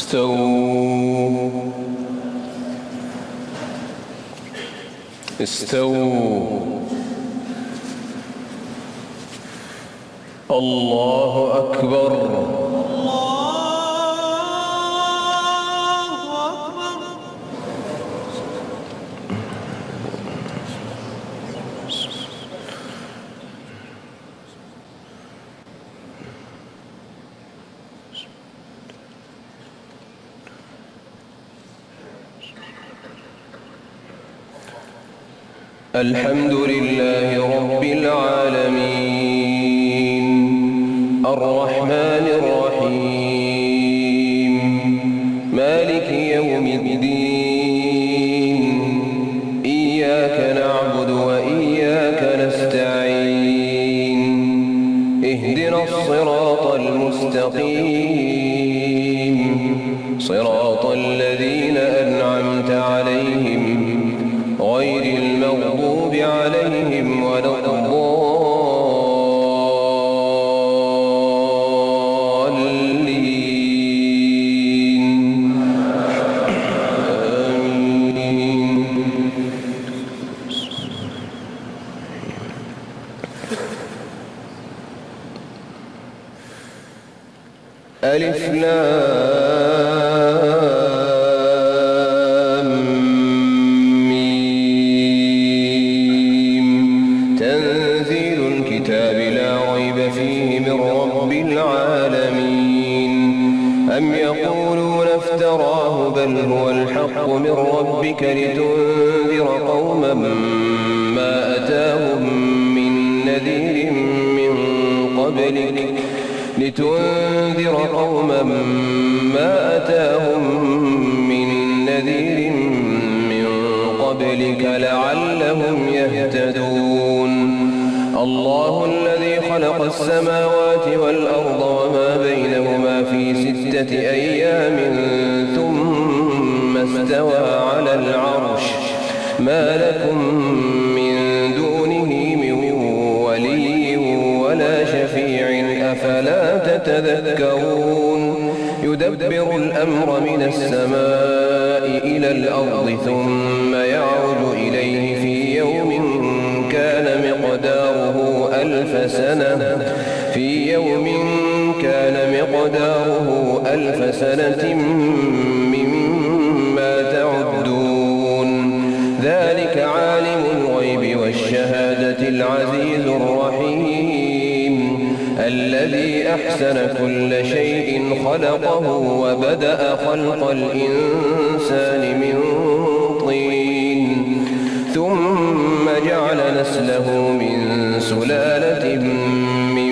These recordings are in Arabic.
استووا. الله أكبر. الحمد لله رب العالمين الرحمن الرحيم مالك يوم الدين إياك نعبد وإياك نستعين اهدنا الصراط المستقيم صراط الذين أنعمت عليهم غير المغضوب عليهم ولا الضالين. آمين. ألف لام ميم تنزيل الكتاب لا ريب فيه من رب العالمين. أم يقولون افتراه بل هو الحق من ربك لتنذر قوما ما أتاهم من نذير من قبلك لعلهم يهتدون. الله الذي خلق السماوات والأرض وما بينهما في 6 أيام ثم استوى على العرش ما لكم من دونه من ولي ولا شفيع أفلا تتذكرون. يدبر الأمر من السماء إلى الأرض ثم يعرج إليه في يوم كان مقداره 1000 سنة مما تعدون. ذلك عالم الغيب والشهادة العزيز الرحيم الذي أحسن كل شيء خلقه وبدأ خلق الإنسان من طين ثم جعل نسله من سلالة من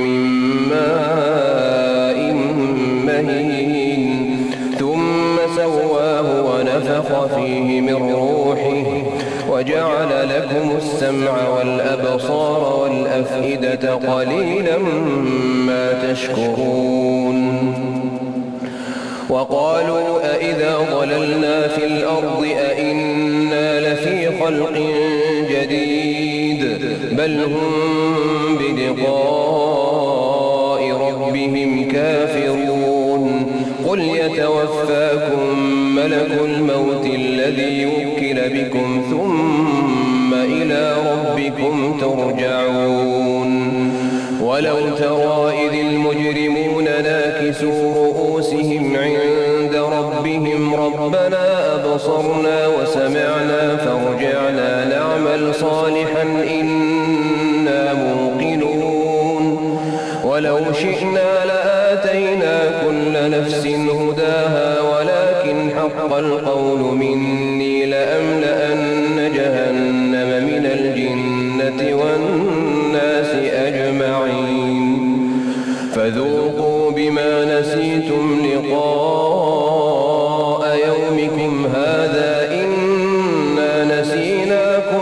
ماء مهين ثم سواه ونفخ فيه من روحه وجعل لكم السمع والأبصار والأفئدة قليلا ما تشكرون. وقالوا أئذا ضللنا في الأرض أئنا لفي خلق جديد بل هم بلقاء ربهم كافرون. قل يتوفاكم ملك الموت الذي وكل بكم ثم إلى ربكم ترجعون. ولو ترى إذ المجرمون ناكسوا رؤوسهم عند ربهم ربنا أبصرنا وسمعنا فارجعنا نعمل صالحا إنا موقنون. ولو شئنا لآتينا كل نفس هداها ولكن حق القول مني لأملأن جهنم من الجنة والناس أجمعين. فذوقوا بما نسيتم لقاء يومكم هذا إنا نسيناكم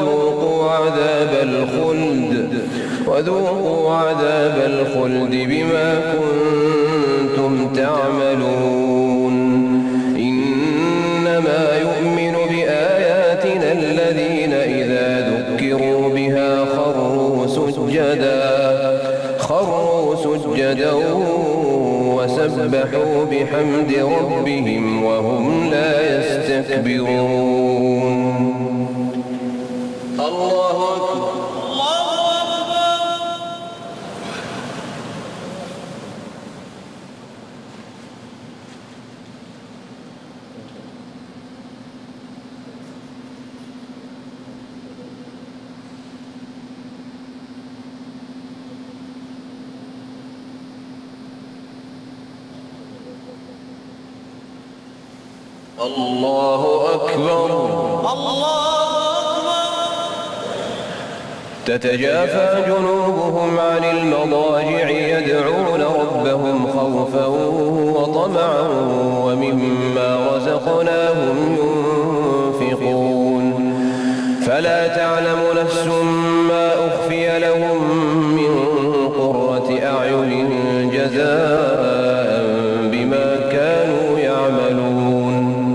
وذوقوا عذاب الخلد بما كنتم تعملون. إنما يؤمن بآياتنا الذين إذا ذكروا بها خروا سجدا وسبحوا بحمد ربهم وهم لا يستكبرون. الله أكبر. الله أكبر. الله أكبر. تتجافى جنوبهم عن المضاجع يدعون ربهم خوفا وطمعا ومما رزقناهم ينفقون فلا تعلم نفس ما أخفي لهم من قرة أعين جزاء بما كانوا يعملون.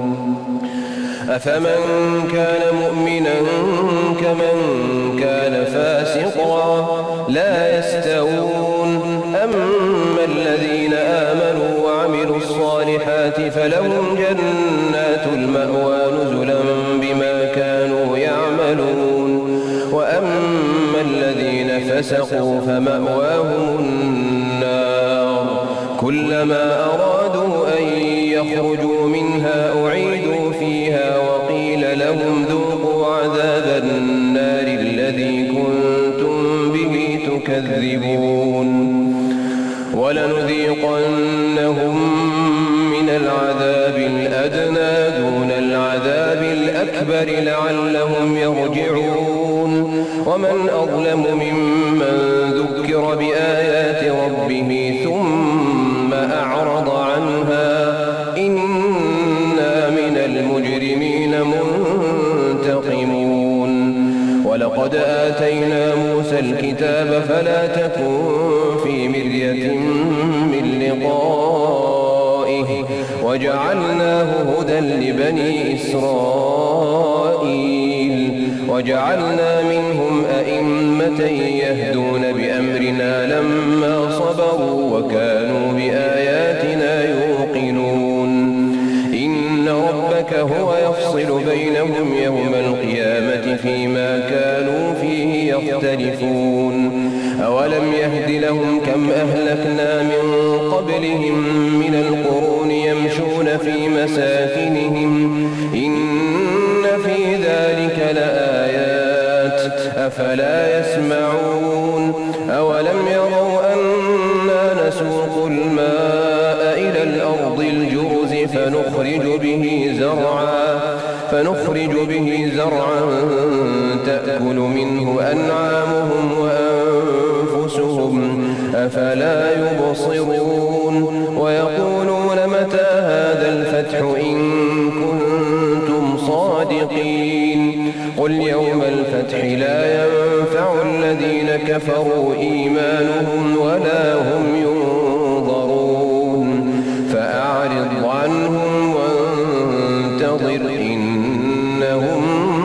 أفمن كان مؤمنا كمن كان فاسقا لا يستوون. أما الذين آمنوا وعملوا الصالحات فلهم جنات المأوى نزلا بما كانوا يعملون. وأما الذين فسقوا فمأواهم النار كلما أرادوا أن يخرجوا منها أعيدوا فيها وقيل لهم ذوقوا عذاب النار الذي كنتم به تكذبون. ولنذيقنهم من العذاب الأدنى دون العذاب الأكبر لعلهم يرجعون. ومن أظلم ممن ذكر بآيات ربه ثم أعرض عنها إنا من المجرمين منتقمون. ولقد آتينا موسى الكتاب فلا تكن في مرية من لقائه وجعلناه هدى لبني إسرائيل وجعلنا منهم أئمة يهدون بأمرنا لما صبروا وكانوا بآياتنا يوقنون. إن ربك هو يفصل بينهم يوم القيامة فيما كانوا فيه يختلفون. أولم يهد لهم كم أهلكنا من قبلهم من القرون يمشون في مساكنهم إن في ذلك لآيات أفلا يسمعون. أولم يروا أنا نسوق الماء إلى الأرض الجرز فنخرج به زرعا تأكل منه أنعامهم وأنفسهم أفلا يبصرون. ويقولون متى هذا الفتح إن كنتم صادقين. قل يوم الفتح لا ينفع الذين كفروا إيمانهم ولا هم ينظرون. فأعرض عنهم وانتظر إنهم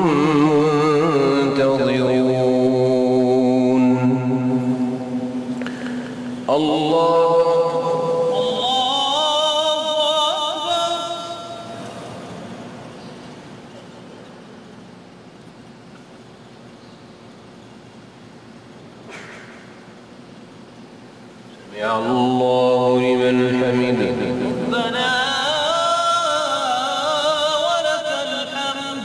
منتظرون. الله سمع الله لمن حمده. ربنا ولك الحمد.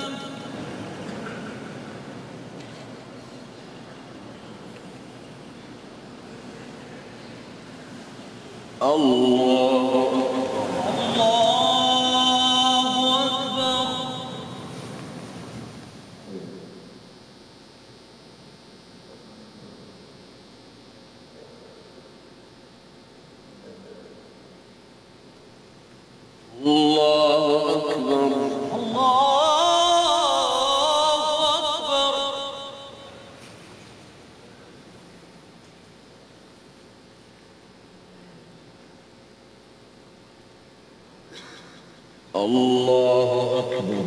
الله أكبر. الله أكبر. الله أكبر.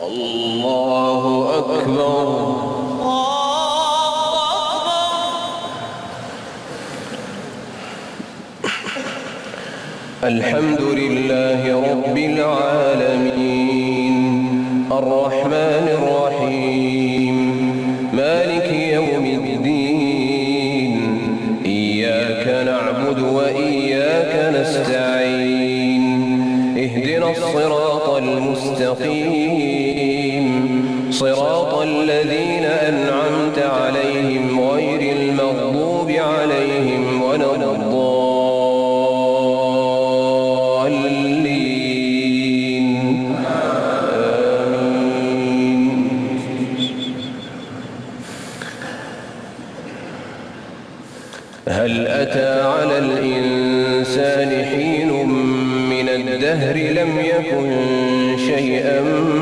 الله أكبر. الحمد لله رب العالمين الرحمن الرحيم مالك يوم الدين إياك نعبد وإياك نستعين اهدنا الصراط المستقيم صراط الذين أنعمت عليهم غير المغضوب عليهم ولا هل أتى على الإنسان حين من الدهر لم يكن شيئا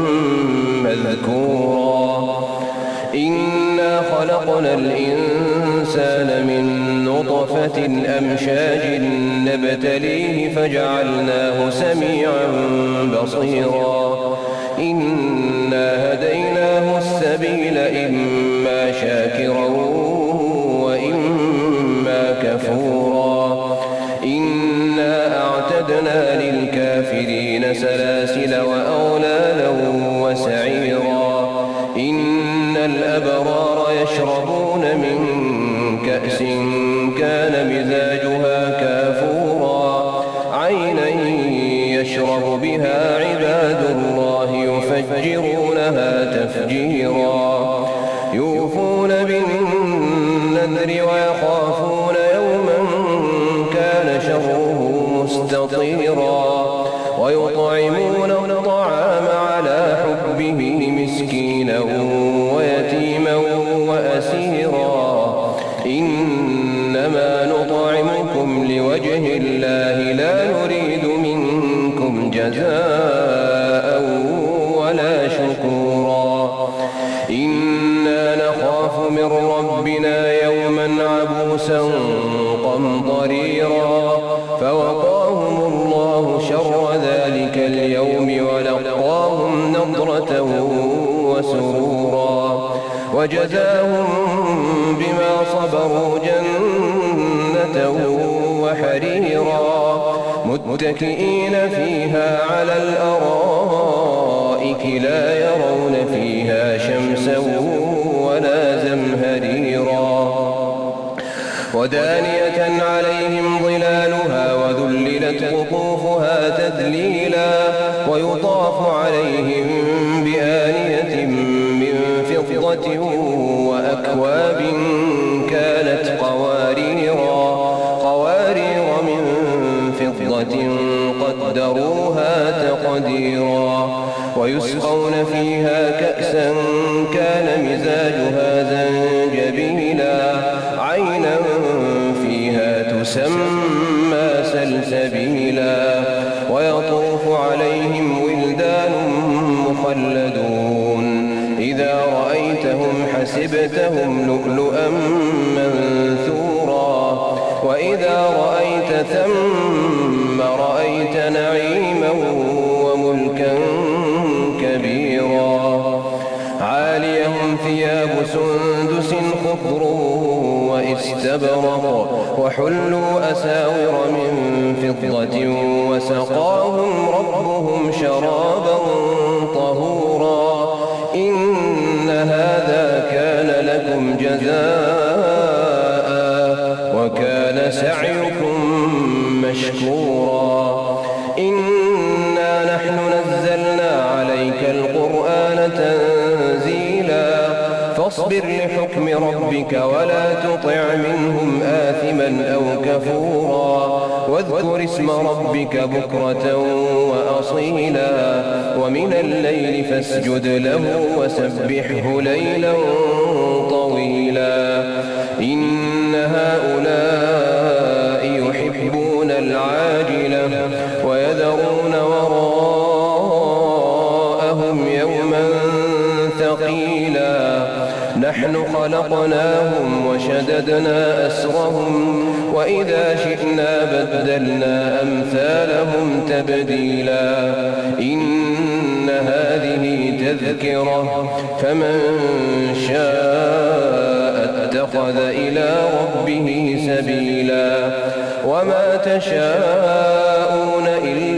مذكورا إنا خلقنا الإنسان من نطفة أمشاج نبتليه فجعلناه سميعا بصيرا إنا هديناه السبيل إما شاكرا كفورا إنا أعتدنا للكافرين سلاسل وأغلالا وسعيرا إن الأبرار يشربون من كأس كان مزاجها كافورا عينا يشرب بها عباد الله يفجرونها تفجيرا يوفون بالنذر ويخافون شره مستطيرا ويطعمون الطعام على حبه مسكينا ويتيما وأسيرا إنما نطعمكم لوجه الله لا نريد منكم جزاء ولا شكورا إنا نخاف من ربنا يوما عبوسا قمطريرا فوقاهم الله شر ذلك اليوم ولقاهم نضرة وسرورا وجزاهم بما صبروا جنة وحريرا متكئين فيها على الأرائك لا يرون فيها شمسا ولا زمهريرا ودانية عليهم ظلالها وذللت قطوفها تذليلا ويطاف عليهم بآنية من فضة وأكواب كانت قوارير من فضة قدروها تقديرا ويسقون فيها كأسا كان مزاجها زنجبيلا عينا فيها تسمى سلسبيلا ويطوف عليهم ولدان مخلدون إذا رأيتهم حسبتهم لؤلؤا منثورا وإذا رأيت ثم رأيت نعيما وملكا كبيرا عاليهم ثياب سندس خضر واستبرق وحلوا أساور من فضة وسقاهم ربهم شرابا طهورا إن هذا كان لكم جزاء وكان سعيكم مشكورا إنا نحن نزلنا عليك القرآن تنزيلا فاصبر لحكم ربك ولا تطع منهم آثما أو كفورا واذكر اسم ربك بكرة وأصيلا ومن الليل فاسجد له وسبحه ليلا طويلا إن هؤلاء يحبون العاجلة ويذرون وراءهم يوما ثقيلا نحن خلقناهم وشددنا أسرهم وإذا شئنا بدلنا أمثالهم تبديلا إن هذه تذكرة فمن شاء اتخذ إلى ربه سبيلا وما تشاءون إلا